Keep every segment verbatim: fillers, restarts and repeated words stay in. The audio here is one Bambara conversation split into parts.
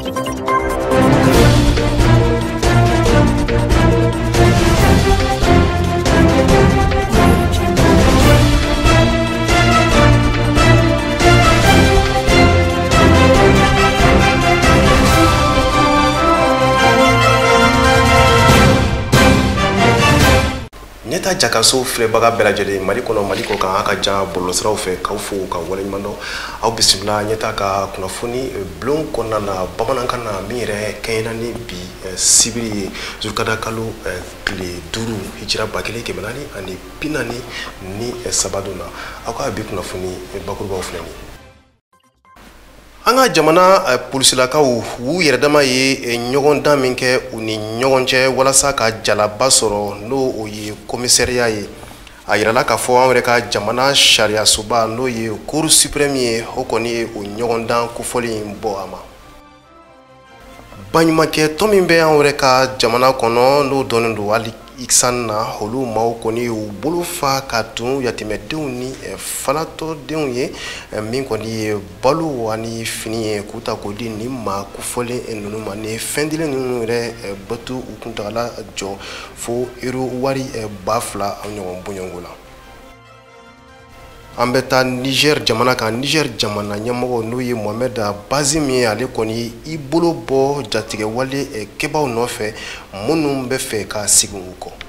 Neta jakaso flebaga belajele mali kono mali ko kan aka ja bolosraw fe kawfu ka wala mando aw bismillah nyeta ka kunafuni blon konna na bamanankan na mire kayna ni bi sibiri zurkada kalu kle duru hijra bakele ke banani ani pinani ni sabaduna aka bi kunafuni bakurba oflani anga jamana polisilakaw wu yeredama ye ɲɔgɔn dan min kɛ u ni ɲɔgɔn cɛ walasa ka jalaba sɔrɔ n'o o ye commissariat ye a yirala k'a fɔ an yɛrɛ ka jamana sariya soba n'o ye cour suprême ye o kɔni ye o ɲɔgɔn dan kofɔli in bɔ a ma baɲumankɛ tɔn min bɛ an yɛrɛ ka jamana kɔnɔ n'o dɔnnen don hali iksan na olu maaw kɔni u bolo fa ka tun yatimɛdenw ni falatɔdenw ye min kɔni ye balo ani fini ye k'u ta k'o di nin maa kofɔlen ninnu ma ni fɛn dilen ninnu yɛrɛ batu u kuntagala jɔ fo euro wari ba fila a ɲɔgɔn bɔɲɔgɔnko la an bɛ taa Niger jamana kan Niger jamana ɲɛmɔgɔ n'o ye Mohamed Bazoum ye ale kɔni i bolo bɔ jatigɛwale kɛbaaw nɔfɛ minnu bɛ fɛ ka segin u kɔ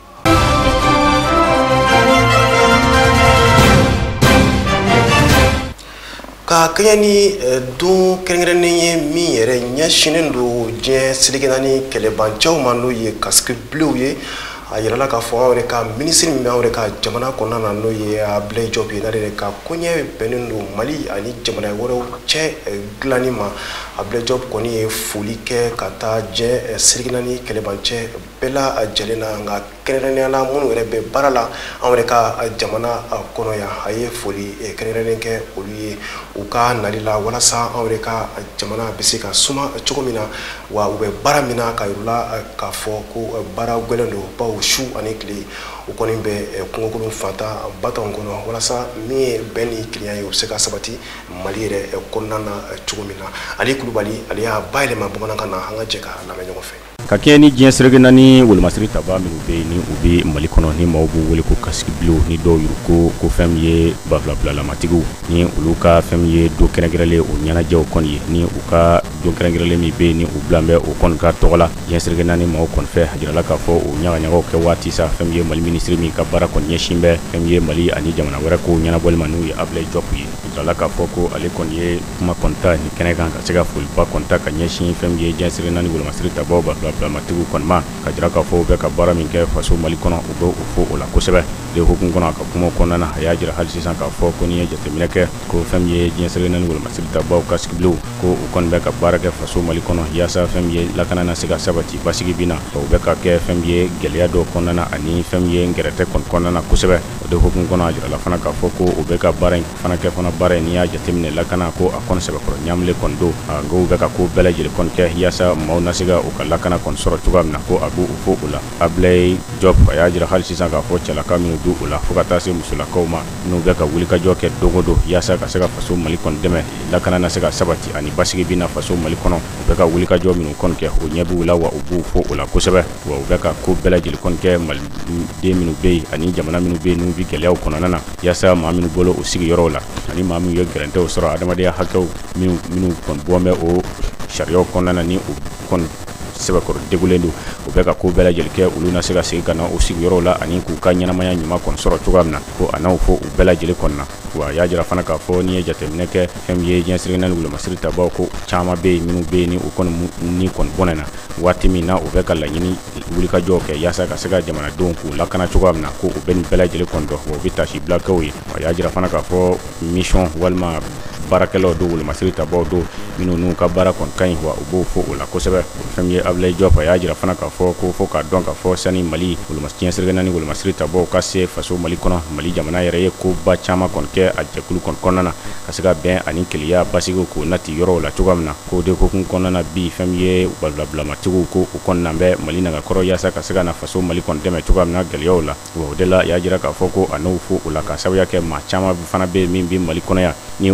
ka kɛɲɛ ni don kɛrɛnkɛrɛnnen ye min yɛrɛ ɲɛsinnen don diɲɛ seleke naani kɛlɛbancɛw ma n'o ye casque bleu ye a yirala k'a fɔ an yɛrɛ ka minisiri min bɛ an yɛrɛ ka jamana kɔnɔna na n'o ye Abdoulaye Diop ye n'ale yɛrɛ ka koɲɛ bɛnnen don Mali ani jamana wɛrɛw cɛ dilanni ma Abdoulaye Diop kɔni ye foli kɛ ka taa diɲɛ seleke naani kɛlɛbancɛ bɛɛ lajɛlen na nka kɛrɛnkɛrɛnnenya la minnu yɛrɛ bɛ baara la an yɛrɛ ka jamana kɔnɔ yan a ye foli kɛrɛnkɛrɛnnen kɛ olu ye u ka nali la walasa an yɛrɛ ka jamana bɛ se ka suma cogo min na wa u bɛ baara min na ka yirula k'a fɔ ko baara gɛlɛn don bawo su ani tile u kɔni bɛ kungokolon fata batanw kɔnɔ walasa min ye bɛn ni kiliyan ye u bɛ se ka sabati Mali yɛrɛ kɔnɔna na cogo min na Ali Kulubali ale y'a bayɛlɛma bamanankan na an ka jɛ ka lamɛn ɲɔgɔn fɛ ka kɛ ni diɲɛ seleke naani wolomasiri taba minnu bɛ yen ni u bɛ Mali kɔnɔ ni maaw b'u wele ko casque bleu ni dɔw yuru ko ko fɛn min ye bafilabilalamatigiw ni olu ka fɛn min ye don kɛrɛnkɛrɛnlen o ɲɛnajɛw kɔni ye ni u ka don kɛrɛnkɛrɛnlen min bɛ yen ni u bilan bɛ o kɔni ka tɔgɔ la diɲɛ seleke naani maaw kɔni fɛ a jirala k'a fɔ o ɲagaɲagaw kɛ waati sa fɛn min ye Mali minisiri min ka baara kɔni ɲɛsin bɛ fɛn min ye Mali ani jamana wɛrɛ ko ɲɛnabɔli ma n'u ye Abdoulaye Diop ye a jirala k'a fɔ ko ale kɔni ye kuma kɔnta ni kɛnɛ kan ka se ka foliba kɔnta ka ɲɛsin fɛn min ye diɲɛ seleke naani wolomasiri tabaw bafilabilamatigiw kɔni ma ka jira k'a fɔ u bɛ ka baara min kɛ faso Mali kɔnɔ u bɛ o fɔ o la kosɛbɛ le hukumu kɔnɔ a ka kuma kɔnɔna na a y'a jira hali sisan k'a fɔ ko n'i ye jateminɛ kɛ ko fɛn min ye diɲɛ seleke naani wolomasiri tabaw casque bleu ko u kɔni bɛ ka baara kɛ faso Mali kɔnɔ yaasa fɛn min ye lakana na se ka sabati basigi bi na u bɛ ka kɛ fɛn min ye gɛlɛya dɔw kɔnɔna na ani fɛn min ye gɛrɛtɛ kɔni kɔnɔna na kosɛbɛ o de hukumu kɔnɔ a jirala fana k'a fɔ ko u bɛ ka baara in fana kɛ fana baara in n'i y'a jateminɛ lakana ko a kɔni sɛbɛkɔrɔ ɲamle kɔni don nka u bɛ ka ko bɛɛ lajɛlen kɔni kɛ yaasa maaw na se ka u ka lakana kɔni sɔrɔ cogoya min na ko a b'o fɔ o la Abdoulaye Diop a y'a jira hali sisan k'a fɔ cɛlaka minnu don o la fo ka taa se musolakaw ma n'u bɛ ka wulikajɔ kɛ don o don yaasa ka se ka faso Mali kɔni dɛmɛ lakana na se ka sabati ani basigi bi na faso Mali kɔnɔ u bɛ ka wulikajɔ minnu kɔni kɛ o ɲɛ b'u la wa u b'u fɔ o la kosɛbɛ wa u bɛ ka ko bɛɛ lajɛlen kɔni kɛ maliden minnu bɛ yen ani jamana minnu bɛ yen n'u bɛ gɛlɛyaw kɔnɔna na yaasa maa minnu bolo o sigiyɔrɔw la ani maa minnu ye gɛrɛntɛw sɔrɔ adamadenya hakɛw minnu minnu kɔni bɔn bɛ o sariyaw kɔnɔna na ni o kɔni sɛbɛkɔrɔ degulen don u bɛ ka ko bɛɛ lajɛlen kɛ olu na se ka segin ka na o sigiyɔrɔw la ani k'u ka ɲɛnamaya ɲuman kɔni sɔrɔ cogoya min na ko a n'aw fɔ u bɛɛ lajɛlen kɔni na wa a y'a jira fana k'a fɔ n'i ye jateminɛ kɛ fɛn min ye diɲɛ seleke naani wolomasiri tabaw ko caman bɛ yen minnu bɛ yen ni u kɔni ni kɔni bɔnɛ na waati min na u bɛ ka laɲini wulikajɔw kɛ yaasa ka se ka jamanadenw k'u lakana cogoya min na ko u bɛ nin bɛɛ lajɛlen kɔni dɔn wa u bɛ tasi bilakɛw ye a y'a jira fana k'a fɔ mission walima baarakɛlaw do wolomasiri tabaw do minnu n'u ka baara kɔni ka ɲi wa u b'o fɔ o la kosɛbɛ fɛn min ye Abdoulaye Diop a y'a jira fana k'a fɔ ko fo k'a dɔn k'a fɔ sani Mali diɲɛ seleke naani wolomasiri tabaw ka se faso Mali kɔnɔ Mali jamana yɛrɛ ye koba caman kɔni kɛ a jɛkulu kɔni kɔnɔna na ka se ka bɛn ani keleya basigiw k'o nati yɔrɔw la cogoya min na k'o de hukumu kɔnɔna na bi fɛn min ye bafilabilamatigiw ko u kɔni nan bɛ Mali nagakɔrɔ yaasa ka se ka na faso Mali kɔni dɛmɛ cogoya min na gɛlɛyaw la wa o de la a y'a jira k'a fɔ ko a n'o fɔ o la ka sababuya kɛ maa caman fana bɛ min bɛ Mali kɔnɔ yan ni u bɔn bɛ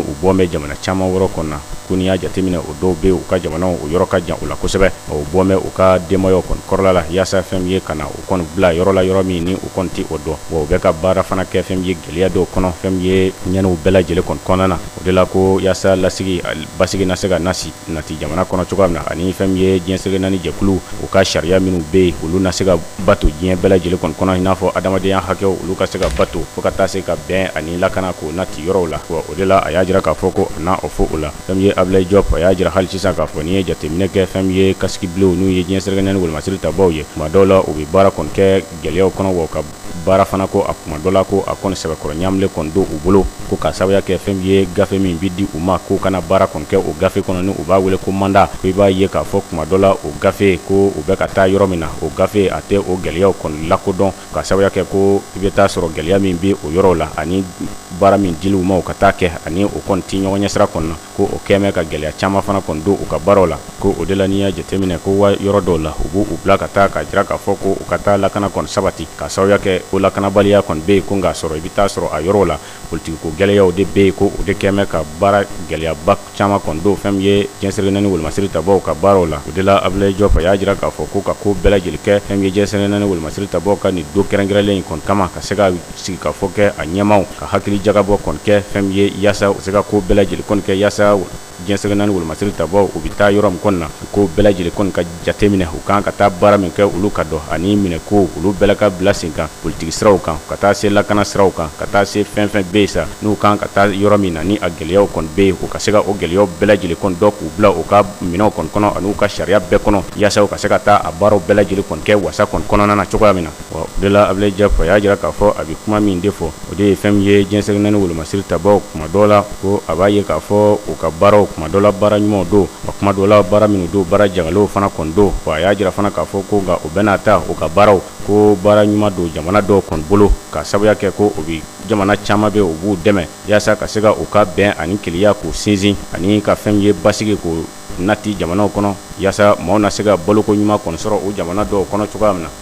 bɔmɛ jamana caman wɛrɛ kɔnɔna ko n'i y'a jateminɛ o dɔw bɛ u ka jamanaw o yɔrɔ ka jan u la kosɛbɛ o bɔmɛ u ka denbayaw kɔni kɔrɔla la yaasa fɛn ye ka na u kɔni bila yɔrɔ la yɔrɔ min ni u kɔni tɛ o dɔn wa u bɛ ka baara fana kɛ fɛn ye gɛlɛya dɔw kɔnɔ fɛn ye ɲɛnɛw bɛɛ lajɛlen kɔni kɔnɔna na o de la ko yaasa lasigi basigi na se ka nasi nati jamana kɔnɔ cogoya min na ani fɛn ye diɲɛ sɛgɛ naani jɛkulu u ka sariya minnu bɛ yen olu na se ka bato diɲɛ bɛɛ lajɛlen kɔni kɔnɔ i n'a fɔ adamadenya hakɛw olu ka se ka bato fo ka taa se ka bɛn ani lakana k'o nati yɔrɔw la wa o de la a y'a jira k'a fɔ ko a n'a o fɔ o la fɛn ye Ablaye Diop a y'a jira hali sisan k'a fɔ n'i ye jateminɛ kɛ fɛn ye kasigibilenw n'u ye diɲɛ sɛgɛ naani wolomasiri tabaw ye tuma dɔw la u bɛ baara kɔni kɛ gɛlɛyaw kɔnɔ wa u ka baara fana ko a kuma dɔ la ko a kɔni sɛbɛkɔrɔ ɲamle kɔni don u bolo ko ka sababuya kɛ fɛn ye gafe min bi di u ma k'u kana baara kɔni kɛ o gafe kɔnɔ ni u b'a wele ko manda ko i b'a ye k'a fɔ kuma dɔ la o gafe ko u bɛ ka taa yɔrɔ min na o gafe a tɛ o gɛlɛyaw kɔni lakodɔn ka sababuya kɛ ko i bɛ taa sɔrɔ gɛlɛya min bɛ o yɔrɔw la ani baara min dili u ma u ka taa kɛ ani o kɔni tɛ ɲɔgɔn ɲɛsira kɔni na ko o kɛmɛ ka gɛlɛya caman fana kɔni don u ka baaraw la ko o de la n'i y'a jateminɛ ko wa yɔrɔ dɔw la u b'u bila ka taa ka jira k'a fɔ ko u ka taa lakana kɔni sabati ka sababuya kɛ o lakanabaliya kɔni bɛ yen ko nka sɔrɔ i bɛ taa sɔrɔ a yɔrɔw la politikiko gɛlɛyaw de bɛ yen ko o de kɛmɛ ka baara gɛlɛyaba caman kɔni don fɛn ye diɲɛ sɛgɛ naani wolomasiri tabaw ka baaraw la o de la Ablaye Diop a y'a jira k'a fɔ ko ka ko bɛɛ lajɛlen kɛ fɛn ye diɲɛ sɛgɛ naani wolomasiri tabaw ka nin don kɛrɛnkɛrɛnlen in kɔni kama ka se ka sigi ka fɔ kɛ a ɲɛmaw ka hakili jagabɔ kɔni kɛ fɛn ye yaasa u se ka ko bɛɛ lajɛlen kɔni kɛ yaasa diɲɛ sɛgɛ naani wolomasiri tabaw u bɛ taa yɔrɔ min kɔni na ko bɛɛ lajɛlen kɔni ka jateminɛ u kan ka taa baara min kɛ olu ka dɔn ani minɛ ko olu bɛɛ la ka bila sen kan politiki siraw kan ka taa se lakana siraw kan ka taa se fɛn fɛn bɛ yen sa n'u kan ka taa yɔrɔ min na ni a gɛlɛyaw kɔni bɛ yen u ka se ka o gɛlɛyaw bɛɛ lajɛlen kɔni dɔ k'u bila u ka minɛnw kɔni kɔnɔ ani u ka sariya bɛɛ kɔnɔ yaasa u ka se ka taa a baaraw bɛɛ lajɛlen kɔni kɛ wasa kɔni kɔnɔna na cogoya min na wa o de la Ablaye Diop a y'a jira k'a fɔ a bɛ kuma min de fɔ o de ye fɛn ye diɲɛ sɛgɛ naani wolomasiri tabaw kuma dɔ la ko a b'a ye k'a fɔ u ka baaraw kuma dɔ la baara ɲumanw don wa kuma dɔ la baara minnu don baara jagalew fana kɔni don wa a y'a jira fana k'a fɔ ko nka u bɛna taa u ka baaraw ko baara ɲuman don jamana dɔw kɔni bolo ka sababuya kɛ ko o bɛ jamana caman bɛ u b'u dɛmɛ yaasa ka se ka u ka bɛn ani keleya k'u sinsin ani ka fɛn ye basigi k'o nati jamanaw kɔnɔ yaasa maaw na se ka baloko ɲuman kɔni sɔrɔ o jamana dɔw kɔnɔ cogoya min na.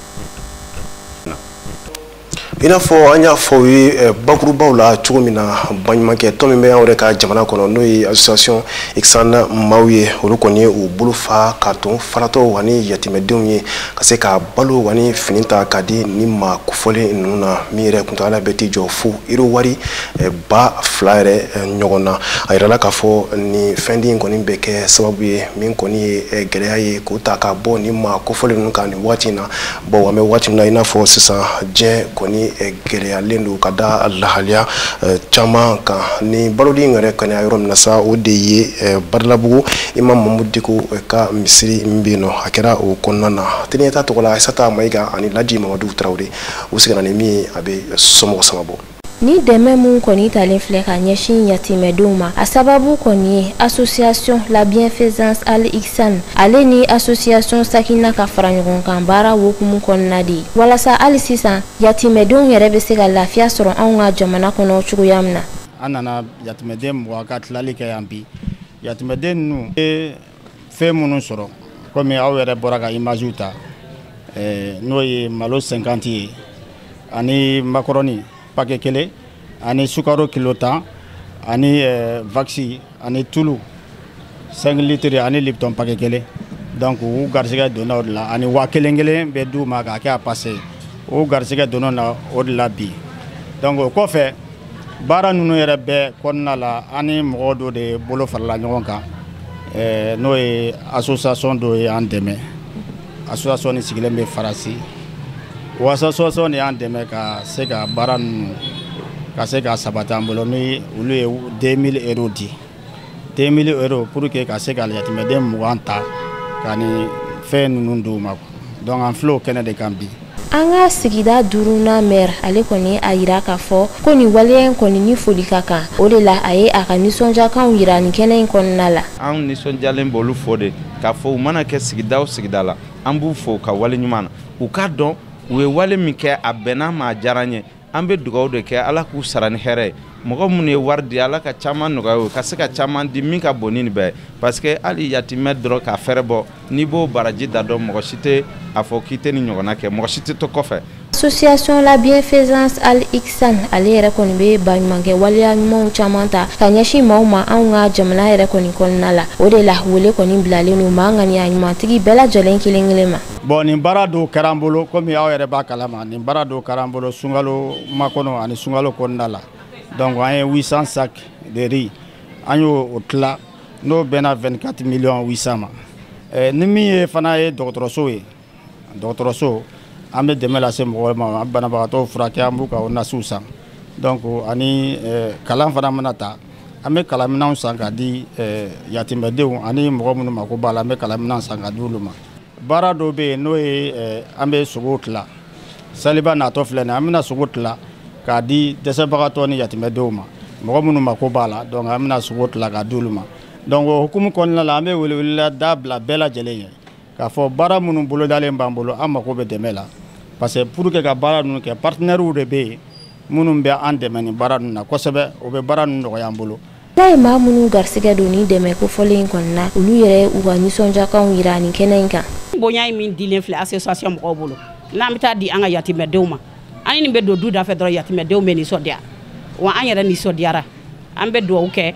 I n'a fɔ an y'a fɔ u ye bakurubaw la cogo min na baɲumankɛ tɔn min bɛ an yɛrɛ ka jamana kɔnɔ n'o ye association Iksan maaw ye olu kɔni ye u bolo fa ka ton faratɔw ani yatimɛdenw ye ka se ka balo ani fini ta ka di ni maa kofɔlen ninnu na min yɛrɛ kuntagala bɛ t'i jɔ fo euro wari ba fila yɛrɛ ɲɔgɔn na a yirala k'a fɔ nin fɛn in kɔni bɛ kɛ sababu ye min kɔni ye gɛlɛya ye k'o ta ka bɔ ni maa kofɔlen ninnu kan nin waati in na bon an bɛ waati min na i n'a fɔ sisan diɲɛ kɔni gɛlɛyalen don ka da lahaliya caman kan ni balodi in yɛrɛ kɔni a yɔrɔ min na sa o de ye Badalabugu Imam Mamudu Diko ka misiri min bɛ yen nɔ a kɛra o kɔnɔna na tɛnɛta tɔgɔ la Aissata Mayiga ani Laji Mamadu Tarawele u seginna ni min ye a bɛ somɔgɔ sama bɔ. Ni dɛmɛ mun kɔni talen filɛ ka ɲɛsin yatimɛdenw ma a sababu kɔni ye association la bienfaisance Al Iksan ale ni association Sakina ka fara ɲɔgɔn kan baara wokumu kɔnɔna de walasa hali sisan yatimɛdenw yɛrɛ bɛ se ka lafiya sɔrɔ anw ka jamana kɔnɔ cogoya min na. An nana yatimɛden mɔgɔ ka tilali kɛ yan bi yatimɛden ninnu ye fɛn minnu sɔrɔ komi aw yɛrɛ bɔra ka images ta n'o ye malo cinquante ye ani macaroni paquet kelen ani sukaro kilo tan ani vaccin ani tulu cinq litres ani Lipton paquet kelen donc u garisɛgɛ donna o de la ani waa kelen kelen bɛ d'u ma k'a kɛ a passé o garisɛgɛ donna na o de la bi donc o kɔfɛ baara ninnu yɛrɛ bɛɛ kɔnɔna la ani mɔgɔ dɔ de bolo farala ɲɔgɔn kan n'o ye association dɔ ye an dɛmɛ association ni sigilen bɛ Farasi o association de y'an dɛmɛ ka se ka baara ninnu ka se ka sabati an bolo ni olu ye deux mille euros di deux mille euros pour que ka se ka yatimɛden mugan ta ka ni fɛn ninnu d'u ma donc an filɛ o kɛnɛ de kan bi. An ka sigida duurunan maire ale kɔni a yira k'a fɔ ko nin waleya in kɔni ni foli ka kan o de la a ye a ka nisɔndiyakanw yira nin kɛnɛ in kɔnɔna la. An nisɔndiyalen b'olu fo de k'a fɔ u mana kɛ sigida o sigida la an b'u fo ka wale ɲuman na u k'a dɔn u ye wale min kɛ a bɛnna ma a diyara n ye an bɛ dugawu de kɛ Ala k'u sara ni hɛrɛ ye mɔgɔ minnu ye wari di Ala ka caman nɔgɔya u ka se ka caman di min ka bon ni nin bɛɛ ye parce que hali yatimɛ dɔrɔn k'a fɛrɛ bɔ n'i b'o baraji da dɔn mɔgɔ si tɛ a fɔ k'i tɛ ni ɲɔgɔnna kɛ mɔgɔ si tɛ to kɔfɛ. association la bienfaisance Al Ihsan ale yɛrɛ kɔni bɛ baɲumankɛ waleya ɲumanw caman ta ka ɲɛsin maaw ma anw ka jamana yɛrɛ kɔni kɔnɔna la o de la wele kɔni bilalen don maa ŋaniya ɲumantigi bɛɛ lajɛlen kelen kelen ma. Bon nin baara dɔw kɛra an bolo komi aw yɛrɛ b'a kalama nin baara dɔw kɛra an bolo sunkalo makɔnɔ ani sunkalo kɔnɔna la donc an ye huit cents sacs de riz an y'o tila n'o bɛnna vingt-quatre millions huit cents ma ni min ye fana ye dɔgɔtɔrɔso ye dɔgɔtɔrɔso an bɛ dɛmɛ lase mɔgɔw ma banabagatɔw furakɛ an b'u ka nasiw san donc ani kalan fana mana ta an bɛ kalanminɛnw san ka di yatimɛdenw ani mɔgɔ minnu mako b'a la an bɛ kalanminɛnw san ka di olu ma. Baara dɔw bɛ yen n'o ye an bɛ sogow tila saliba natɔ filɛ nin an bɛna sogo tila k'a di dɛsɛbagatɔ ni yatimɛdenw ma mɔgɔ minnu mako b'a la donc an bɛna sogo tila k'a di olu ma donc o hukumu kɔnɔna la an bɛ weleweleda da bila bɛɛ lajɛlen ye k'a fɔ baara minnu bolodalen b'an bolo an mako bɛ dɛmɛ la parce que pour que ka baara ninnu kɛ partenaires de bɛ yen minnu bɛ an dɛmɛ nin baara ninnu na kosɛbɛ o bɛ baara ninnu nɔgɔya an bolo. N'a ye maa minnu garisɛgɛ don ni dɛmɛ kofɔlen in kɔni na olu yɛrɛ u ka nisɔndiyakanw yira nin kɛnɛ in kan. Bonya ye min dilen filɛ association mɔgɔw bolo n'an bɛ taa di an ka yatimɛdenw ma an nin bɛ don du da fɛ dɔrɔn yatimɛdenw bɛ nisɔndiya wa an yɛrɛ nisɔndiyara an bɛ dugawu kɛ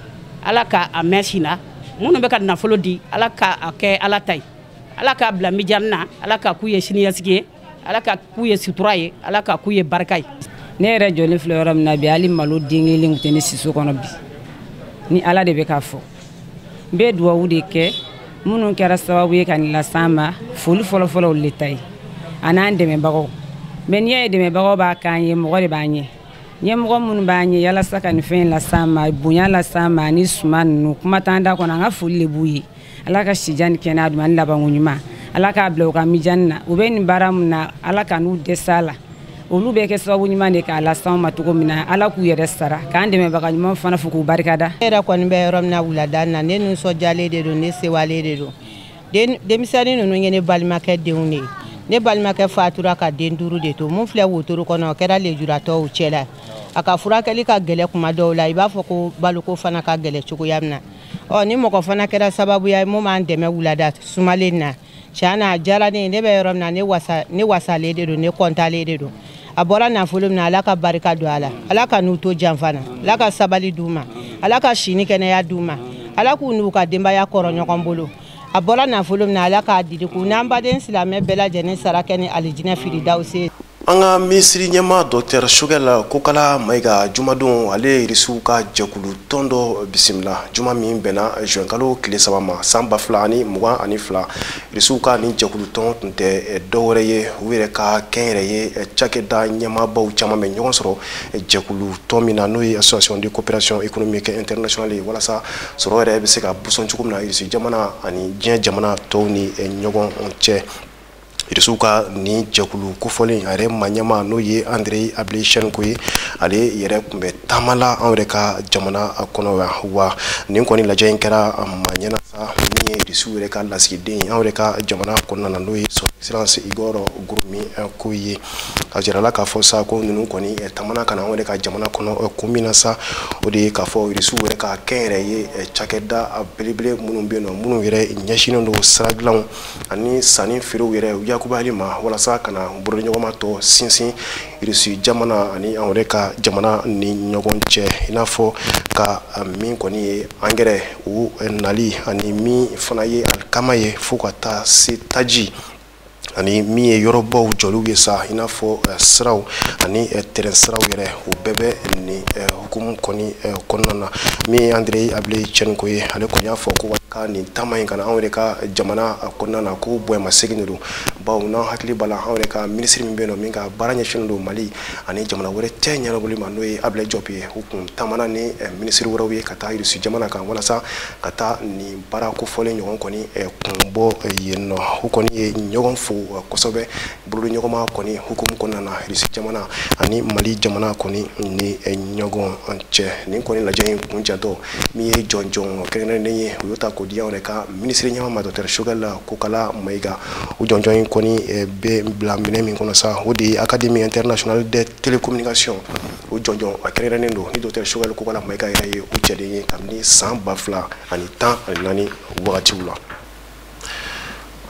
ala ka a mɛn sin na minnu bɛ ka nafolo di ala ka a kɛ ala ta ye ala k'a bila mijani na ala ka k'u ye siniɲɛsigi ye ala ka k'u ye sutura ye ala ka k'u ye barika ye. Ne yɛrɛ jɔlen filɛ yɔrɔ min na bi hali malo den kelen tun tɛ ne siso kɔnɔ bi ni ala de bɛ k'a fɔ n bɛ dugawu de kɛ minnu kɛra sababu ye ka nin las'an ma foli fɔlɔfɔlɔ olu de ta ye a n'an dɛmɛbagaw mais n'i y'a ye dɛmɛbagaw b'a k'an ye mɔgɔ de b'an ɲɛ ɲɛmɔgɔ minnu b'an ɲɛ yalasa ka nin fɛn las'an ma bonya las'an ma ani suma ninnu kuma t'an da kɔnɔ an ka foli de b'u ye ala ka sijan ni kɛnɛya d'u ma ani labanko ɲuman ala k'a bila u ka mijani na u bɛ nin baara min na ala ka n'u dɛsɛ a la olu bɛ kɛ sababu ɲuman de k'a las'anw ma cogo min na ala k'u yɛrɛ sara k'an dɛmɛbaga ɲuman fana fo k'u barikada. Ne yɛrɛ kɔni bɛ yɔrɔ min na wulada na ne nisɔndiyalen de don ne sewalen de don denmisɛnnin ninnu ye ne balimakɛ denw de ye ne balimakɛ fatura ka den duuru de to mun filɛ wotoro kɔnɔ o kɛra lejuratɔw cɛla a ka furakɛli ka gɛlɛ kuma dɔw la i b'a fɔ ko baloko fana ka gɛlɛ cogoya min na ɔ ni mɔgɔ fana kɛra sababuya ye mun b'an dɛmɛ wulada sumalen na tiɲɛ na a diyara ne ye ne bɛ yɔrɔ min na ne wasa ne wasalen de don ne kɔntalen de don a bɔra nafolo min na ala ka barika don a la ala ka n'u to janfa na ala ka sabali d'u ma ala ka sini kɛnɛya d'u ma ala k'u n'u ka denbaya kɔrɔ ɲɔgɔn bolo a bɔra nafolo min na ala k'a didi k'u n'an baden silamɛ bɛɛ lajɛlen sara kɛ ni alijinɛ firidawusi. An ka minisiri ɲɛma Dr Sogɛl Kokala Mayiga jumadon ale irisiw ka jɛkulu tɔn dɔ bisimila juma min bɛnna juin kalo tile saba ma san ba fila ani mugan ani fila irisiw ka ni jɛkulu tɔn tun tɛ dɔwɛrɛ ye u yɛrɛ ka kɛnyɛrɛ ye cakɛda ɲɛmaabaw caman bɛ ɲɔgɔn sɔrɔ jɛkulu tɔn min na n'o ye association de coopération économique internationale ye walasa sɔrɔ yɛrɛ bɛ se ka busɔn cogo min na irisi jamana ani diɲɛ jamana tɔw ni ɲɔgɔn cɛ. Irisiw ka ni jɛkulu kofɔlen a yɛrɛ maɲɛma n'o ye André Ablé Chenko ye ale yɛrɛ tun bɛ taamala an yɛrɛ ka jamana kɔnɔ yan wa nin kɔni lajɛ in kɛra a maɲɛna sa min ye irisiw yɛrɛ ka lasigiden an yɛrɛ ka jamana kɔnɔna na n'o ye son excellence Igor Gurumi ko ye a jirala k'a fɔ sa ko ninnu kɔni taamana ka na an yɛrɛ ka jamana kɔnɔ ko min na sa o de ye k'a fɔ irisiw yɛrɛ ka kɛnyɛrɛ ye cakɛda belebele minnu bɛ yen nɔ minnu yɛrɛ ɲɛsinnen don sira dilanw ani sanni feerew yɛrɛ yakubali ma walasa kana bolo ɲɔgɔnma tɔ sinsin irisi jamana ani an yɛrɛ ka jamana ni ɲɔgɔn cɛ i n'a fɔ ka min kɔni ye angɛrɛ u nali ani min fana ye alikama ye fo ka taa se taji ani min ye yɔrɔbaw jɔliw ye sa i n'a fɔ siraw ani terrain siraw yɛrɛ u bɛɛ bɛ nin hukumu kɔni kɔnɔna na min ye André Ablé Chenko ye ale kɔni y'a fɔ ko ka nin taama in kana an yɛrɛ ka jamana kɔnɔna na ko bonya segin de don bawo n'an hakili b'a la an yɛrɛ ka minisiri min bɛ yen nɔ min ka baara ɲɛsinnen don Mali ani jamana wɛrɛ cɛ ɲɛnabɔli ma n'o ye Ablé Diop ye u kun taamana ni minisiri wɛrɛw ye ka taa irisi jamana kan walasa ka taa nin baara kofɔlen ɲɔgɔn kɔni kun bɔ yen nɔ u kɔni ye ɲɔgɔn fo kosɛbɛ bolo ɲɔgɔnma kɔni hukumu kɔnɔna na irisi jamana ani Mali jamana kɔni ni ɲɔgɔn cɛ nin kɔni lajɛ in kun jantɔ min ye jɔn jɔn kɛrɛnkɛrɛnnen ye u y'o ta k'o di an yɛrɛ ka minisiri ɲɛma ma Dr Sogɛl Kokala Mayiga o jɔnjɔn in kɔni bɛ bila minɛ min kɔnɔ sa o de ye Académie internationale des télécommunications o jɔnjɔn a kɛrɛnkɛrɛnnen don ni Dr Sogɛl Kokala Mayiga yɛrɛ ye o cɛden ye kabini san ba fila ani tan ani naani wagatiw la.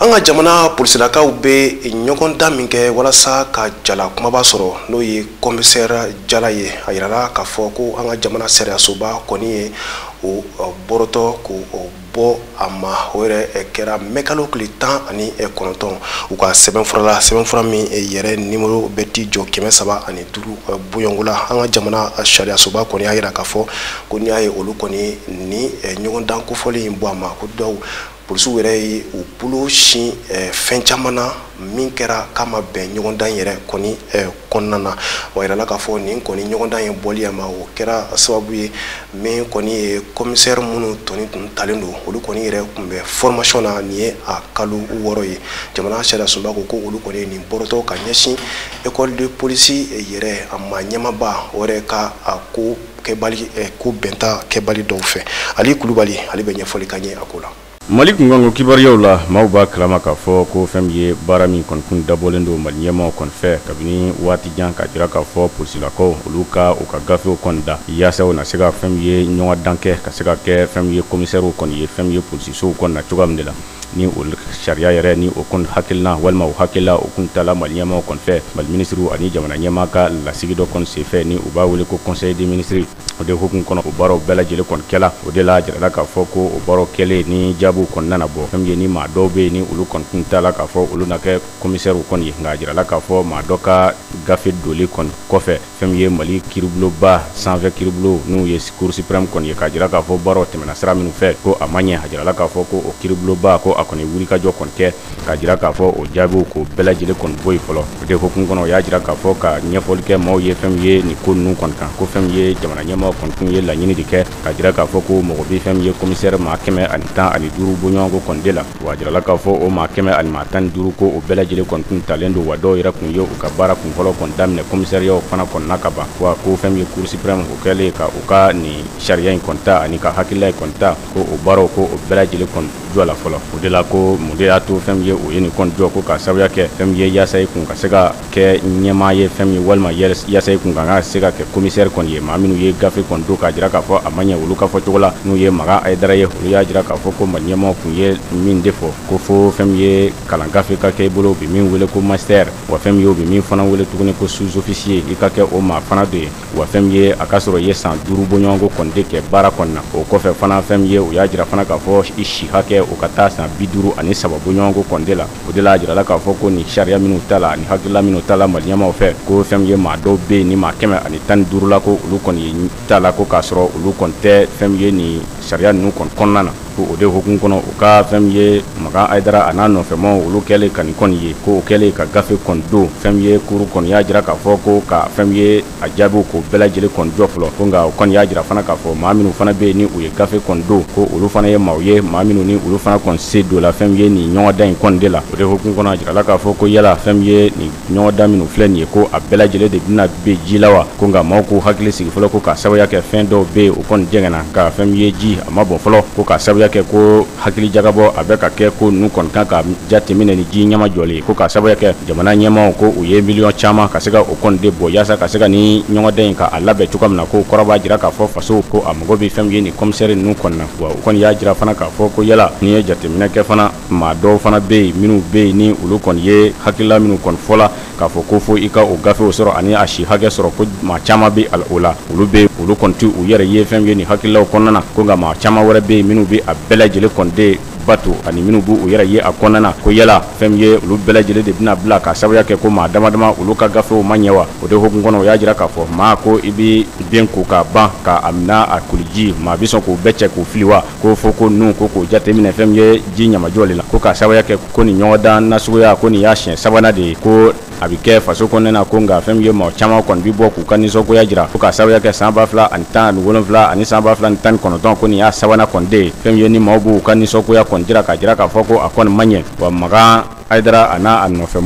an ka jamana polisilakaw bɛ ɲɔgɔn dan min kɛ walasa ka jala kumaba sɔrɔ n'o ye commissaire Jala ye a yirala k'a fɔ ko an ka jamana sariyasoba kɔni ye o bɔrɔtɔ k'o bɔ a ma o yɛrɛ kɛra mɛkalo tile tan ani kɔnɔntɔn u ka sɛbɛnfura la sɛbɛnfura min yɛrɛ nimero bɛ ti jɔ kɛmɛ saba ani duuru bonyɔngo la an ka jamana sariyasoba kɔni y'a yira k'a fɔ ko n'i y'a ye olu kɔni ni ɲɔgɔn dan kofɔli in bɔ a ma ko dɔw polisiw yɛrɛ ye u bolo sin fɛn caman na min kɛra k'a ma bɛn ɲɔgɔndan yɛrɛ kɔni kɔnɔna na wa yirala k'a fɔ nin kɔni ɲɔgɔndan ye bɔli ma o kɛra sababu ye min kɔni ye commissaire minnu tɔni tun talen don olu kɔni yɛrɛ tun bɛ formation na nin ye a kalo wɔɔrɔ ye jamana sariyasunba ko ko olu kɔni ye nin bɔrɔtɔ ka ɲɛsin école de police yɛrɛ a ma ɲɛmaba o yɛrɛ ka a ko kɛbali ko bɛnta kɛbali dɔw fɛ Ali Kulubali ale bɛ ɲɛfɔli ka ɲɛ a ko la. Mali kunkanko kibaruyaw la maaw b'a kalama k'a fɔ ko fɛn min ye baara min kɔni kun dabɔlen don Mali ɲɛmaaw kɔni fɛ kabini waati jan ka jira k'a fɔ polisilakaw olu ka u ka gafew kɔni da yaasa u na se ka fɛn min ye ɲɔgɔn dan kɛ ka se ka kɛ fɛn min ye commissaire kɔni ye fɛn min ye polisisow kɔni na cogoya min de la ni o sariya yɛrɛ ni o kɔni hakilina walima o hakilila o kun tala Mali ɲɛmaaw kɔni fɛ Mali ministre ani jamana ɲɛmaa ka lasigi dɔ kɔni senfɛ ni u b'a wele ko conseil des ministres o de hukumu kɔnɔ o baaraw bɛɛ lajɛlen kɔni kɛla o de la jirala k'a fɔ ko o baaraw kɛlen ni jaabiw kɔni nana bɔ fɛn min ye ni maa dɔw bɛ yen ni olu kɔni kun tala k'a fɔ olu na kɛ commissaire kɔni ye nka jirala k'a fɔ maa dɔ ka gafe doli kɔni kɔfɛ fɛn min ye Mali kiiribuloba sanfɛ kiiribulo n'u ye cour suprême kɔni ye k'a jira k'a fɔ baaraw tɛmɛna sira minnu fɛ ko a ma ɲɛ a jirala k'a fɔ ko o kiiribuloba ko a kɔni wulikajɔ kɔni kɛ k'a jira k'a fɔ o jaabiw k'o bɛɛ lajɛlen kɔni bɔ yen fɔlɔ o de hukumu kɔnɔ o y'a jira k'a fɔ ka ɲɛfɔli kɛ maaw ye fɛn min ye nin ko ninnu kɔni kan ko fɛn min ye jamana ɲɛmaaw kɔni kun ye laɲini de kɛ k'a jira k'a fɔ ko mɔgɔ bɛ fɛn min ye commissaire maa kɛmɛ ani tan ani duuru bɔɲɔgɔnko kɔni de la wa jirala k'a fɔ o maa kɛmɛ ani maa tan ni duuru ko o bɛɛ lajɛlen kɔni kun talen don wa dɔw yɛrɛ kun ye u ka baara kun fɔlɔ kɔni daminɛ commissariat fana kɔni na ka ban wa ko fɛn min ye cour suprême o kɛlen ka u ka nin sariya in kɔni ta ani ka hakilila in kɔni ta ko o baaraw ko o bɛɛ lajɛlen kɔni jɔ la fɔlɔ o de la ko mun de y'a to fɛn min ye o ye nin kɔni jɔ ko ka sababuya kɛ fɛn min ye yaasa i kun ka se ka kɛ ɲɛmaa ye fɛn min ye walima yaasa i kun ka ka se ka kɛ commissaire kɔni ye maa minnu ye gafe kɔni don k'a jira k'a fɔ a ma ɲɛ olu ka fɔ cogo la n'u ye Maga Ayidara ye olu y'a jira k'a fɔ ko Mali ɲɛmaaw kun ye min de fɔ ko fo fɛn min ye kalan gafe ka kɛ i bolo u bɛ min wele ko master wa fɛn min ye u bɛ min fana wele tuguni ko sous officier i ka kɛ o maa fana de ye wa fɛn min ye a ka sɔrɔ i ye san duuru bɔɲɔgɔnko kɔni de kɛ baara kɔni na o kɔfɛ fana fɛn min ye u y'a jira fana k'a fɔ i si hakɛ o ka taa san bi duuru ani saba bɔɲɔgɔnko kɔni de la o de la jirala k'a fɔ ko nin sariya minnu ta la ani hakilila minnu ta la Mali ɲɛmaaw fɛ ko fɛn min ye maa dɔw bɛ yen ni maa kɛmɛ ani tan ni duuru la ko olu kɔni ye ta la ko k'a sɔrɔ olu kɔni tɛ fɛn min ye nin sariya ninnu kɔni kɔnɔna na ko o de hukumu kɔnɔ u ka fɛn min ye Maga Ayidara a n'a nɔfɛmaw olu kɛlen ka nin kɔni ye ko o kɛlen ka gafe kɔni don fɛn min ye kuru kɔni y'a jira k'a fɔ ko ka fɛn min ye a jaabiw k'o bɛɛ lajɛlen kɔni jɔ fɔlɔ ko nka o kɔni y'a jira fana k'a fɔ maa minnu fana bɛ yen ni u ye gafe kɔni don ko olu fana ye maaw ye maa minnu ni olu fana kɔni se don la fɛn min ye nin ɲɔgɔndan in kɔni de la o de hukumu kɔnɔ a jirala k'a fɔ ko yala fɛn min ye nin ɲɔgɔndan minnu filɛ nin ye ko a bɛɛ lajɛlen de bɛna bɛ ji la wa ko nka maaw k'u hakili sigi fɔlɔ ko k'a sababuya kɛ fɛn dɔw bɛ yen o kɔni jɛngɛnna ka fɛn min ye ji a ma bɔn fɔlɔ ko k'a sababuya kɛ ko hakili jagabɔ a bɛ ka kɛ ko ninnu kɔni kan ka jateminɛ ni ji ɲɛma jɔlen ko k'a sababuya kɛ jamana ɲɛmaaw ko u ye miliyɔn caman ka se ka o kɔni de bɔ yaasa ka se ka ni ɲɔgɔndan in ka a labɛn cogoya min na ko kɔrɔ b'a jira k'a fɔ faso ko a mago bɛ fɛn min ye nin commissaire ninnu kɔni na wa o kɔni y'a jira fana k'a fɔ ko yala n'i ye jateminɛ kɛ fana maa dɔw fana bɛ yen minnu bɛ yen ni olu kɔni ye hakilila minnu kɔni fɔla k'a fɔ ko fo i ka o gafew sɔrɔ ani a si hakɛ sɔrɔ ko maa caman bɛ o la olu bɛ olu kɔni tɛ u yɛrɛ ye fɛn min ye nin hakililaw kɔnɔna na ko nka maa caman wɛrɛ bɛ yen minnu bɛ a bɛɛ lajɛlen kɔni de bato ani minnu b'u u yɛrɛ ye a kɔnɔna na ko yala fɛn min ye olu bɛɛ lajɛlen de bɛna bila ka sababuya kɛ ko maa dama dama olu ka gafew ma ɲɛ wa o de hukumu kɔnɔ o y'a jira k'a fɔ maa ko i bɛ den ko k'a ban k'a mina a koliji maa bɛ sɔn k'o bɛɛ cɛ k'o fili wa ko fo ko ninnu ko k'o jateminɛ fɛn min ye ji ɲamajɔ le la ko k'a sababuya kɛ ko nin ɲɔgɔndan nasuguya ko nin y'a siɲɛ sabanan de ye ko a bɛ kɛ faso kɔnɔna na ko nka fɛn min ye maa caman kɔni bɛ bɔ k'u ka nisɔngoya jira ko k'a sababuya kɛ san ba fila ani tan ani wolonwula ani san ba fila ani tan ni kɔnɔntɔn ko nin y'a sabanan kɔni de ye fɛn min ye ni maaw b'u ka nisɔngoya kɔni jira k'a jira k'a fɔ ko a kɔni ma ɲɛ wa Maga Ayidara a n'a a nɔfɛmaw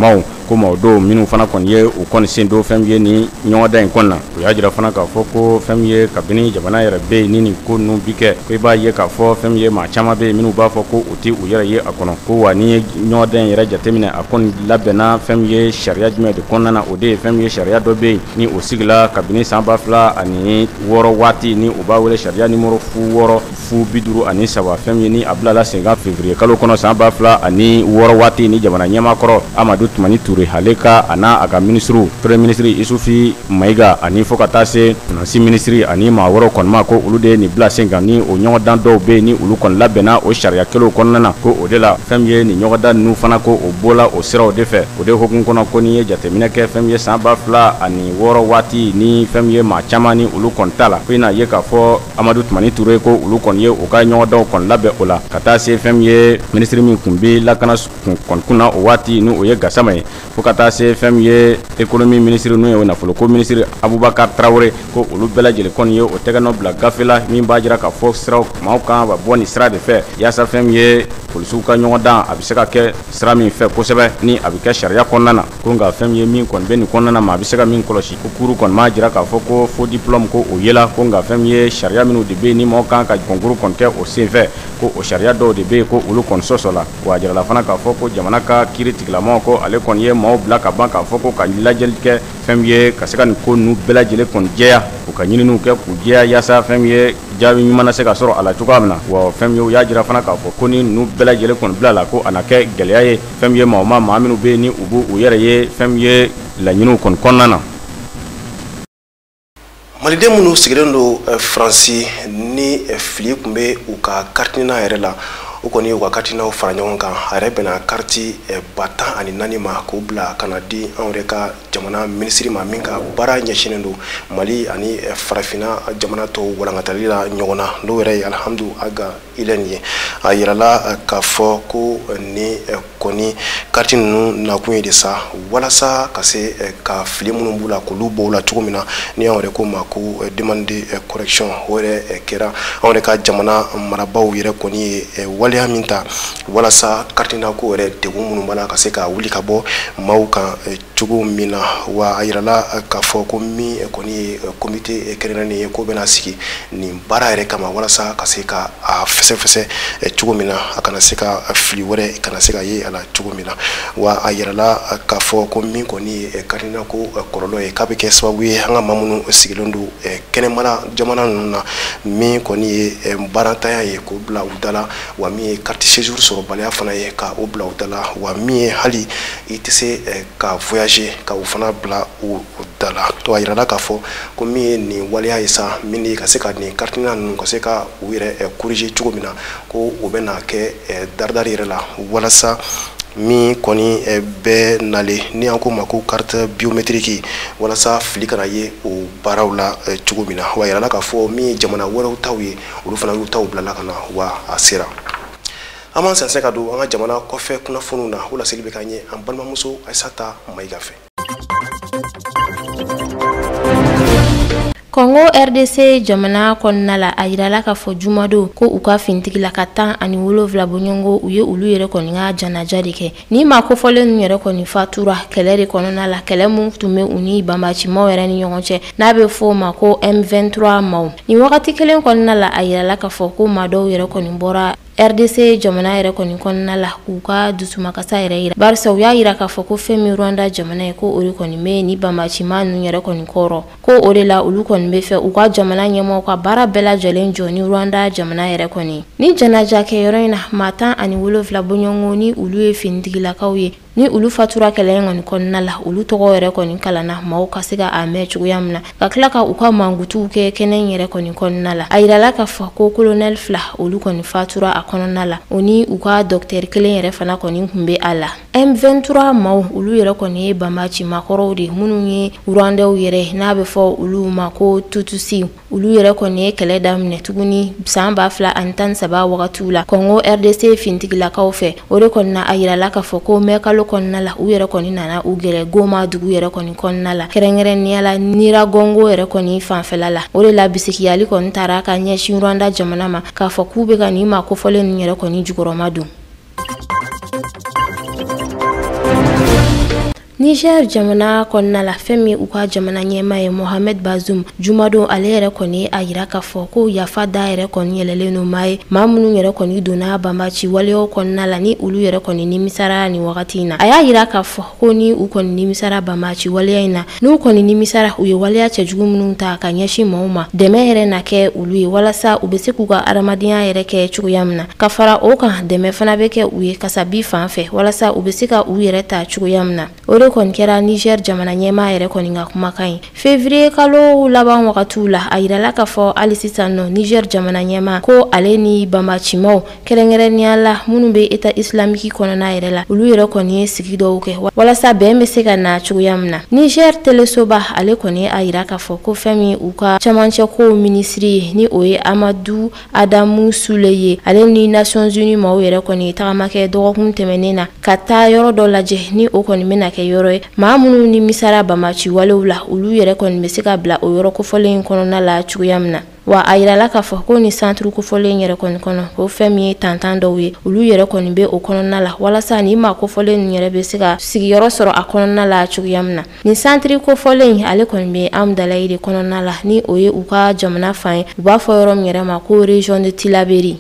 ko ma o don minnu fana kɔni ye o kɔni sen don fɛn ye ni ɲɔgɔndan in kɔnɔna o y'a jira fana k'a fɔ ko fɛn ye kabini jamana yɛrɛ bɛ yen ni nin ko ninnu bi kɛ ko i b'a ye k'a fɔ fɛn ye maa caman bɛ yen minnu b'a fɔ ko o tɛ u yɛrɛ ye a kɔnɔ ko wa ni ye ɲɔgɔndan in yɛrɛ jateminɛ a kɔni labɛnna fɛn ye sariya jumɛn de kɔnɔna na o de ye fɛn ye sariya dɔ bɛ yen ni o sigila kabini san ba fila ani wɔɔrɔ waati ni o b'a wele sariya nimoro fu wɔɔrɔ fu bi duuru ani saba fɛn ye ni a bilala sen kan février kalo kɔnɔ san ba fila ani wɔɔrɔ waati ni jamana ɲɛmakɔrɔ Amadu Tumani Ture ale ka a n'a a ka ministre premier ministre Isufi Mayiga ani fo ka taa se finance ministre ani maa wɔɔrɔ kɔni ma ko olu de ye nin bila sen kan ni o ɲɔgɔndan dɔw bɛ yen ni olu kɔni labɛnna o sariya kelenw kɔnɔna na ko o de la fɛn ye nin ɲɔgɔndan ninnu fana ko o bɔla o siraw de fɛ o de hokumu kɔnɔ ko ni ye jateminɛ kɛ fɛn ye san ba fila ani wɔɔrɔ waati ni fɛn ye maa caman ni olu kɔni ta la ko i n'a ye k'a fɔ Amadu Tumani Ture ko olu kɔni ye o ka ɲɔgɔndanw kɔni labɛn o la ka taa se fɛn ye ministre min kun bɛ lakana kɔni kunna o waati ni o ye Gasama ye fo ka taa se fɛn ye économie ministre n'o ye nafolo ko ministre Abubakar Traoré ko olu bɛɛ lajɛlen kɔni ye o tɛgɛnɔ bila gafe la min b'a jira k'a fɔ siraw maaw kan ka bɔ nin sira de fɛ yaasa fɛn ye polisiw ka ɲɔgɔndan a bɛ se ka kɛ sira min fɛ kosɛbɛ ni a bɛ kɛ sariya kɔnɔna na ko nka fɛn ye min kɔni bɛ nin kɔnɔna na maa a bɛ se ka min kɔlɔsi ko kuru kɔni m'a jira k'a fɔ ko faux diplôme ko o yela ko nka fɛn ye sariya minnu de bɛ yen ni maaw kan ka concours kɔni kɛ o sen fɛ ko o sariya dɔw de bɛ yen ko olu kɔni sɔsɔla wa a jirala fana k'a fɔ ko jamana ka kiiri tigilamɔgɔw ko ale kɔni ye maaw bila ka ban k'a fɔ ko ka lajɛli kɛ fɛn ye ka se ka nin ko ninnu bɛɛ lajɛlen kɔni jɛya u ka ɲininiw kɛ k'u jɛya yaasa fɛn ye jaabi ɲuman na se ka sɔrɔ a la cogoya min na wa fɛn ye u y'a jira fana k'a fɔ ko ni ninnu bɛɛ lajɛlen kɔni bila la ko a na kɛ gɛlɛya ye fɛn ye maa o maa maa minnu bɛ yen ni u b'u u yɛrɛ ye fɛn ye laɲiniw kɔni kɔnɔna na. Maliden minnu sigilen don Faransi ni fili tun bɛ u ka kartina yɛrɛ la o kɔni u ka kartinaw fara ɲɔgɔn kan a yɛrɛ bɛna karti ba tan ani naani ma k'o bila ka na di anw yɛrɛ ka jamana minisiri ma min ka baara ɲɛsinnen don Mali ani farafinna jamana tɔw walankatali la ɲɔgɔn na n'o yɛrɛ ye Alhamdu Aga Ilɛni ye a yirala k'a fɔ ko ni kɔni karti ninnu nakun ye de sa walasa ka se ka fili minnu b'u la k'olu bɔ u la cogo min na ni anw yɛrɛ ko ma ko demande de correction o yɛrɛ kɛra anw yɛrɛ ka jamana marabaaw yɛrɛ kɔni ye waleya min ta walasa kartina ko yɛrɛ degun minnu b'a la ka se ka wuli ka bɔ maaw kan cogo min na wa a yirala k'a fɔ ko min kɔni ye komite kɛrɛnkɛrɛnnen ye ko bɛna sigi nin baara yɛrɛ kama walasa ka se ka a fɛsɛfɛsɛ cogo min na a kana se ka fili wɛrɛ kana se ka ye a la cogo min na wa a yirala k'a fɔ ko min kɔni ye kartina ko kɔlɔlɔ ye k'a bɛ kɛ sababu ye an ka maa minnu sigilen don kɛnɛmana jamana ninnu na min kɔni ye baarantanya ye k'o bila u da la wa min ye carte séjour sɔrɔbaliya fana ye ka o bila u da la wa min ye hali i tɛ se ka voyager ka o fana bila u da la to a yirala k'a fɔ ko min ye nin waleya ye sa min ye ka se ka nin kartina ninnu ka se ka u yɛrɛ corriger cogo min na ko o bɛ na kɛ daridari yɛrɛ la walasa min kɔni bɛɛ nale ni an ko ma ko carte biométrique walasa fili kana ye o baaraw la cogo min na wa yirala k'a fɔ min ye jamana wɛrɛw taw ye olu fana y'u taw bilala ka na wa a sera an b'an sɛnsɛn ka don an ka jamana kɔfɛ kunnafoniw na o laseli bɛ ka ɲɛ an balimamuso Ayisata Mayiga fɛ. Congo R D C jamana kɔnɔna la a yirala k'a fɔ jumado ko u ka finitigi ka tan ani wolonwula bɔɲɔgɔnko u ye olu yɛrɛ kɔni ka janaja de kɛ ni maa kofɔlen ninnu yɛrɛ kɔni fatura kɛlɛ de kɔnɔna la kɛlɛ mun tun bɛ u ni banbacimaw yɛrɛ ni ɲɔgɔn cɛ n'a bɛ fɔ o ma ko M vingt-trois maw nin wagati kelen kɔnɔna la a yirala k'a fɔ ko maa dɔw yɛrɛ kɔni bɔra R D C jamana yɛrɛ kɔni kɔnɔna la k'u ka dusumakasa yɛrɛ yira barisa u y'a yira k'a fɔ ko fɛn min Rwanda jamana ye ko o de kɔni bɛ ni banbacima ninnu yɛrɛ kɔni kɔrɔ ko o de la olu kɔni bɛ fɛ u ka jamana ɲɛmɔgɔw ka baara bɛɛ lajɛlen jɔ ni Rwanda jamana yɛrɛ kɔni ni janaja kɛyɔrɔ in na maa tan ani wolonwula bɔɲɔgɔnko ni olu ye finitigilakaw ye ni olu fatura kɛlɛ in kɔni kɔnɔna la olu tɔgɔ yɛrɛ kɔni kalanna maaw ka se ka a mɛn cogoya min na ka tila ka u ka mangutiw kɛ kɛnɛ in yɛrɛ kɔni kɔnɔna la a yirala k'a fɔ ko colonel fila olu kɔni fatura a kɔnɔna la o ni u ka docteur kelen yɛrɛ fana kɔni kun bɛ a la M vingt-trois maaw olu yɛrɛ kɔni ye banbacimakɔrɔw de minnu ye Rwandɛw yɛrɛ n'a bɛ fɔ olu ma ko Tutsi olu yɛrɛ kɔni ye kɛlɛ daminɛ tuguni san ba fila ani tan saba wagatiw la Congo R D C finitigilakaw fɛ o de kɔni na a yirala k'a fɔ ko mɛkalo kɔnɔna la u yɛrɛ kɔni nana u gɛrɛ Goma dugu yɛrɛ kɔni kɔnɔna la kɛrɛnkɛrɛnnenya la Niragongo yɛrɛ kɔni fanfɛla la o de la bisikiyali kɔni taara ka ɲɛsin Rwanda jamana ma k'a fɔ k'u bɛ ka nin ma kofɔlen ninnu yɛrɛ kɔni jukɔrɔma don Niger jamana kɔnɔna la fɛn min u ka jamana ɲɛmaa ye Mohamed Bazoum jumadon ale yɛrɛ kɔni a yira ka fɔ ko yafa da yɛrɛ kɔni yɛlɛlen no ma ye maa minnu yɛrɛ kɔni donna banbaci waleyaw kɔnɔna la ni olu yɛrɛ kɔni nimisara ni wagati in na a y'a yira ka fɔ ko ni u kɔni nimisara banbaci waleya in na n'u kɔni nimisara u ye waleya cɛjugu minnu ta ka ɲɛsin maaw ma dɛmɛ yɛrɛ na kɛ olu ye walasa u bɛ se k'u ka adamadenya yɛrɛ kɛ cogoya min na ka fara o kan dɛmɛ fana bɛ kɛ u ye kasabi fan fɛ walasa u bɛ se ka u yɛrɛ ta cogoya min na o de kɔni kɛra Niger jamana ɲɛmaa yɛrɛ kɔni ka kumakan ye février kalo laban wagatiw la a yirala ka fɔ hali sisan nɔ Niger jamana ɲɛmaa ko ale ni banbacimaw kɛrɛnkɛrɛnnenya la minnu bɛ État islamique kɔnɔna yɛrɛ la olu yɛrɛ kɔni ye sigi dɔw kɛ walasa bɛn bɛ se ka na cogoya min na Niger telesoba ale kɔni a yira ka fɔ ko fɛn min u ka camancɛ ko ministri ni o ye Amadou Adamu Sule ye ale ni Nations Unies maaw yɛrɛ kɔni tagamakɛ dɔgɔkun tɛmɛnen na ka taa yɔrɔ dɔ lajɛ ni o kɔni bɛna kɛ yɔrɔ ye maa minnu ni misara banbaci walew la olu yɛrɛ kɔni bɛ se ka bila o yɔrɔ kofɔlen kɔnɔna la cogoya min na wa a yirala ka fɔ ko ni centre kofɔlen yɛrɛ kɔni kɔnɔ ko fɛn min ye tantan dɔw ye olu yɛrɛ kɔni bɛ o kɔnɔna la walasa ni maa kofɔlen ninnu yɛrɛ bɛ se ka sigiyɔrɔ sɔrɔ a kɔnɔna la cogoya min na ni centre kofɔlen ale kɔni bɛ Amdalaye de kɔnɔna la ni o ye u ka jamana fan ye u b'a fɔ yɔrɔ min yɛrɛ ma ko région de Tilaberi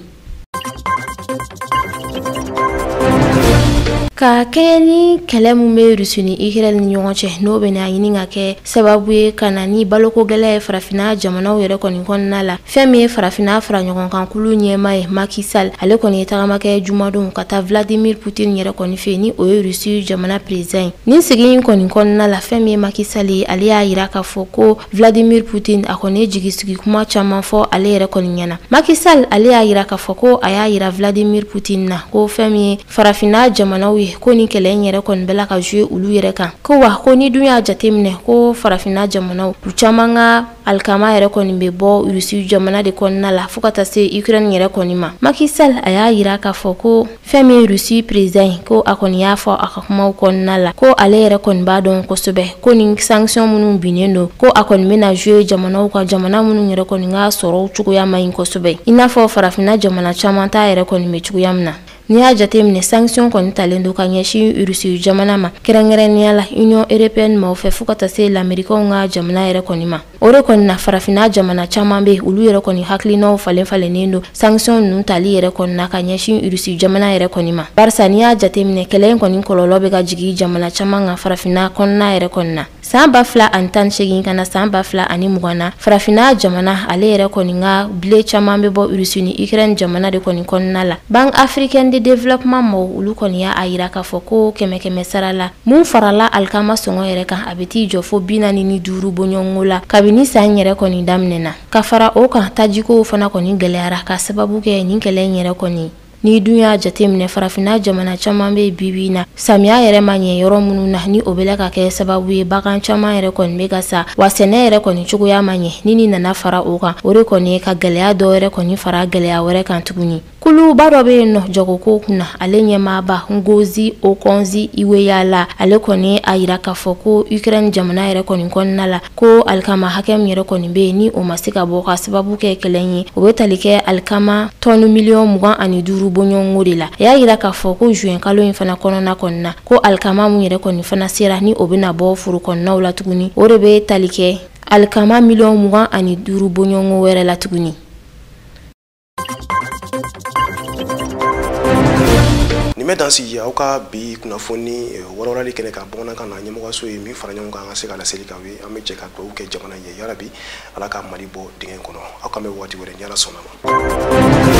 ka kɛɲɛ ni kɛlɛ min bɛ Rusi ni Ukraine ni ɲɔgɔn cɛ n'o bɛ na ɲini ka kɛ sababu ye ka na ni baloko gɛlɛya ye farafinna jamanaw yɛrɛ kɔni kɔnɔna la fɛn min ye farafinna fara ɲɔgɔn kan kulu ɲɛmaa ye Macky Sall ale kɔni ye tagamakɛ jumadon ka taa Vladimir Poutine yɛrɛ kɔni fɛ ni o ye Rusi jamana président ye ni sigi in kɔni kɔnɔna la fɛn min ye Macky Sall ye ale y'a yira ka fɔ ko Vladimir Poutine a kɔni ye jigisigi kuma caman fɔ ale yɛrɛ kɔni ɲɛna Macky Sall ale y'a yira ka fɔ ko a y'a yira Vladimir Poutine na ko fɛn min ye farafinna jamanaw ye ko ni kɛlɛ in yɛrɛ kɔni bɛla ka jouer olu yɛrɛ kan ko wa ko ni dun y'a jateminɛ ko farafinna jamanaw u caman ka alikama yɛrɛ kɔni bɛ bɔ Rusi jamana de kɔnɔna la fo ka taa se Ukraine yɛrɛ kɔni ma Macky Sall a y'a yira ka fɔ ko fɛn min ye Rusi président ko a kɔni y'a fɔ a ka kumaw kɔnɔna la ko ale yɛrɛ kɔni b'a dɔn kosɛbɛ ko ni sanction minnu binnen don ko a kɔni bɛna jouer jamanaw kan jamana minnu yɛrɛ kɔni ka sɔrɔ cogoya man ɲi kosɛbɛ i n'a fɔ farafinna jamana caman ta yɛrɛ kɔni bɛ cogoya min na ni y'a jateminɛ sanction kɔni talen don ka ɲɛsin Rusi jamana ma kɛrɛnkɛrɛnnenya la Union Européenne ma fɛ fo ka taa se Amerikanw ka jamana yɛrɛ kɔni ma o de kɔni na farafinna jamana caman bɛ olu yɛrɛ kɔni hakilinaw falen falenen don sanction ninnu tali yɛrɛ kɔni na ka ɲɛsin Rusi jamana yɛrɛ kɔni ma barisa ni y'a jateminɛ kɛlɛ in kɔni kɔlɔlɔ bɛ ka jigin jamana caman kan farafinna kɔnɔna yɛrɛ kɔni na san ba fila ani tan ni seegin kana san ba fila ani mugan na farafinna jamana ale yɛrɛ kɔni ka bile caman bɛ bɔ Rusi ni Ukraine jamana de kɔni kɔnɔna la Banque africaine de développement maaw olu kɔni y'a yira ka fɔ ko kɛmɛ kɛmɛ sara la mun farala alikama sɔngɔ yɛrɛ kan a bɛ t'i jɔ fo bi naani ni duuru bɔɲɔgɔnko la kabini san yɛrɛ kɔni daminɛna ka fara o kan tajikow fana kɔni gɛlɛyara ka sababu kɛ nin kɛlɛ in yɛrɛ kɔni ni dun y'a jateminɛ farafinna jamana caman bɛ bibi na samiya yɛrɛ ma ɲɛ yɔrɔ minnu na ni o bɛla ka kɛ sababu ye bagan caman yɛrɛ kɔni bɛ ka sa wa sɛnɛ yɛrɛ kɔni cogoya ma ɲɛ ni ni nana fara o kan o de kɔni ye ka gɛlɛya dɔ yɛrɛ kɔni fara gɛlɛya wɛrɛ kan tuguni kuluba dɔ bɛ yen nɔ jagoko kunna ale ɲɛmaaba Ngozi Okonjo Iweala ale kɔni a yira ka fɔ ko Ukraine jamana yɛrɛ kɔni kɔnɔna la ko alikama hakɛ min yɛrɛ kɔni bɛ yen ni o ma se ka bɔ ka sababu kɛ kɛlɛ ye o bɛ tali kɛ alikama tɔni miliyɔn mugan ani duuru bɔɲɔgɔnko de la a y'a yira ka fɔ ko juin kalo in fana kɔnɔna kɔni na ko alikama min yɛrɛ kɔni fana sera ni o bɛna bɔ furu kɔnɔnaw la tuguni o de bɛ tali kɛ alikama miliyɔn mugan ani duuru bɔɲɔgɔnko wɛrɛ la tuguni. Nin bɛ dan sigi aw ka bi kunnafoni walawalali kɛnɛ kan bamanankan na ɲɛmɔgɔso ye min fara ɲɔgɔn kan an ka se ka laseli k'aw ye an bɛ jɛ ka dugawu kɛ jamana ye yarabi Ala ka Mali bɔ dingɛ kɔnɔ aw kan bɛ waati wɛrɛ ni Ala sɔnna ma.